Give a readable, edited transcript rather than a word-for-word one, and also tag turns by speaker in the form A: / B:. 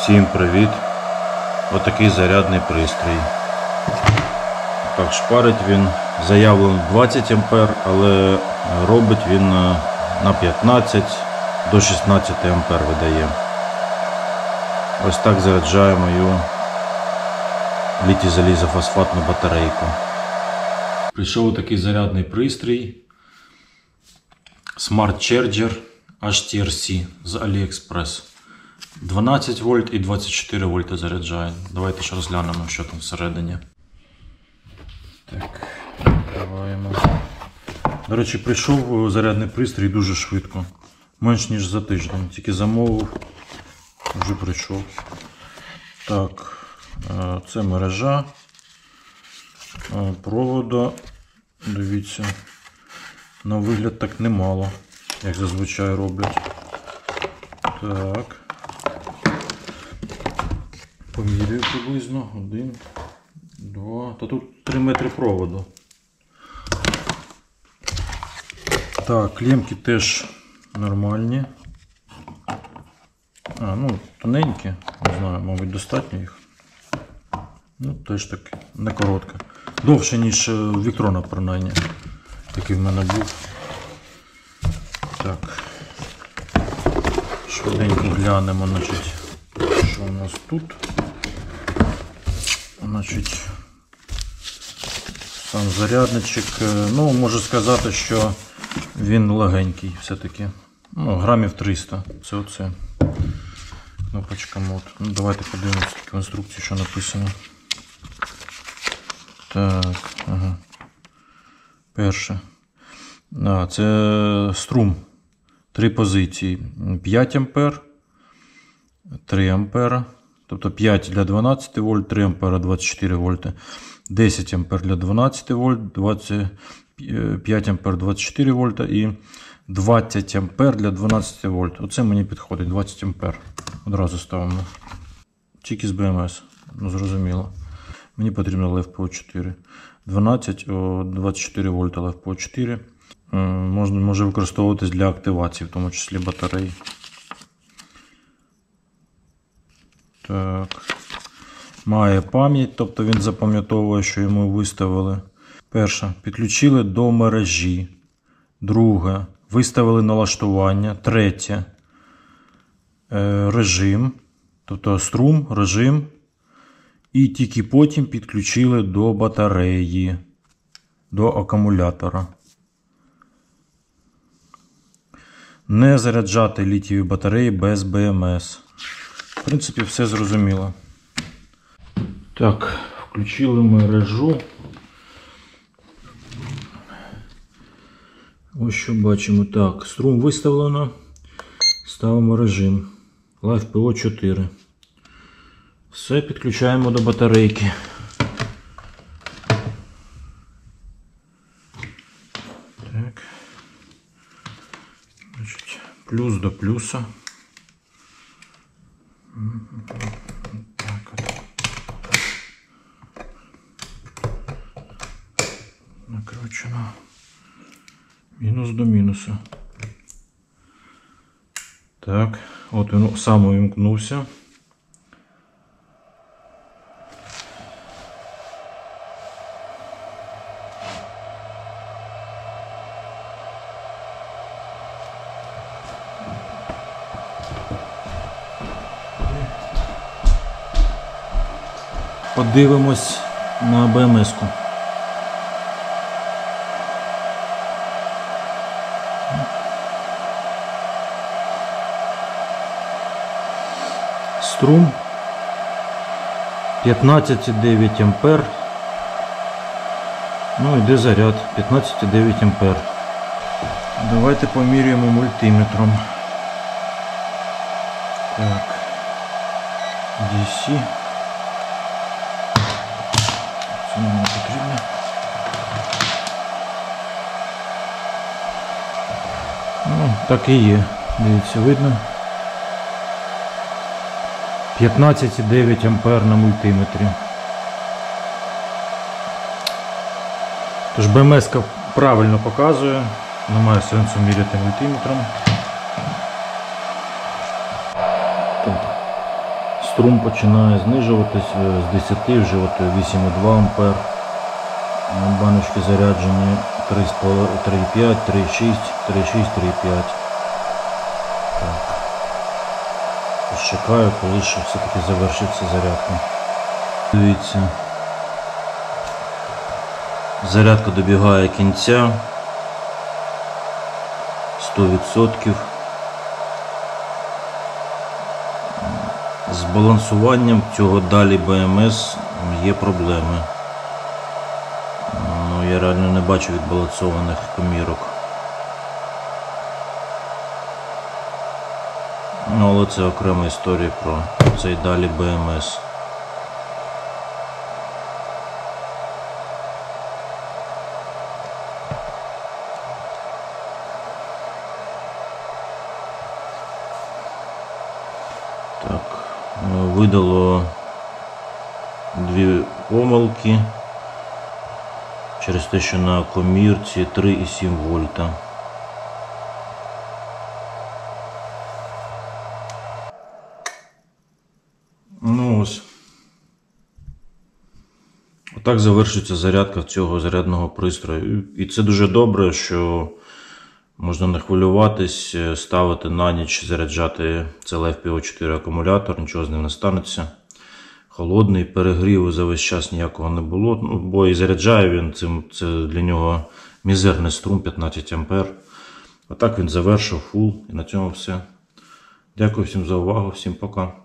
A: Всім привіт! Отакий зарядний пристрій. Так, шпарить він заявлено 20 А, але робить він на 15 до 16 А видає. Ось так заряджаю мою літій-залізофосфатну батарейку. Прийшов такий зарядний пристрій Smart Charger HTRC з AliExpress. 12 вольт і 24 вольта заряджає. Давайте ще розглянемо, що там всередині. Так, відкриваємо. До речі, прийшов зарядний пристрій дуже швидко. Менш ніж за тиждень. Тільки замовив, вже прийшов. Так, це мережа. Провода, дивіться, на вигляд так немало, як зазвичай роблять. Так. Помірюю приблизно. 1, 2. Та тут 3 метри проводу. Так, клемки теж нормальні. Ну, тоненькі. Не знаю, мабуть, достатньо їх. Ну, теж так, не коротка. Довше, ніж Віктрона, принаймні, який в мене був. Так. Швиденько глянемо, значить, що у нас тут. Значить, сам зарядничок, ну, можу сказати, що він легенький все-таки. Ну, грамів 300. Це оце. Кнопочка мод. Ну, давайте подивимося в інструкції, що написано. Так, ага. Перше. Це струм. 3 позиції. 5 А, 3 А. Тобто 5 для 12 вольт, 3 ампера 24 вольти. 10 ампер для 12 вольт, 5 ампер 24 вольта і 20 ампер для 12 вольт. Оце мені підходить, 20 ампер. Одразу ставимо. Тільки з БМС. Ну, зрозуміло. Мені потрібно LFPO4. 12 о 24 вольта LFPO4. Може використовуватись для активації, в тому числі батареї. Так. Має пам'ять, тобто він запам'ятовує, що йому виставили. Перше. Підключили до мережі. Друге. Виставили налаштування. Третє. Режим. Тобто струм, режим. І тільки потім підключили до батареї. До акумулятора. Не заряджати літієві батареї без БМС. В принципі, все зрозуміло. Так, включили мережу. Ось що бачимо. Так, струм виставлено. Ставимо режим. LFPO4. Все, підключаємо до батарейки. Так. Значить, плюс до плюса. Так от. Накручено. Мінус до мінуса. Так, от він сам увімкнувся. Подивимось на БМС-ку. Струм 15,9 ампер. Ну, йде заряд 15,9 ампер. Давайте поміряємо мультиметром. Так. DC. Це нам не потрібно. Ну, так і є. Дивіться, видно. 15,9 ампер на мультиметрі. Тож БМС правильно показує, немає сенсу міряти мультиметром. Струм починає знижуватись з 10, вже от 8,2 ампер. Баночки заряджені 3,5, 3,6, 3,5. Так. Ось чекаю, коли ще все-таки завершиться зарядка. Дивіться. Зарядка добігає кінця. 100%. З балансуванням цього далі БМС є проблеми. Ну, я реально не бачу відбалансованих комірок. Ну, але це окрема історія про цей далі БМС. Так, видало 2 помилки через те, що на комірці 3,7 вольта. Ну ось. Отак завершується зарядка цього зарядного пристрою. І це дуже добре, що можна не хвилюватись, ставити на ніч, заряджати CLF-PO4 акумулятор, нічого з ним не станеться. Холодний, перегріву за весь час ніякого не було, ну, бо і заряджає він, це для нього мізерний струм 15 А. Отак він завершив фул, і на цьому все. Дякую всім за увагу, всім пока.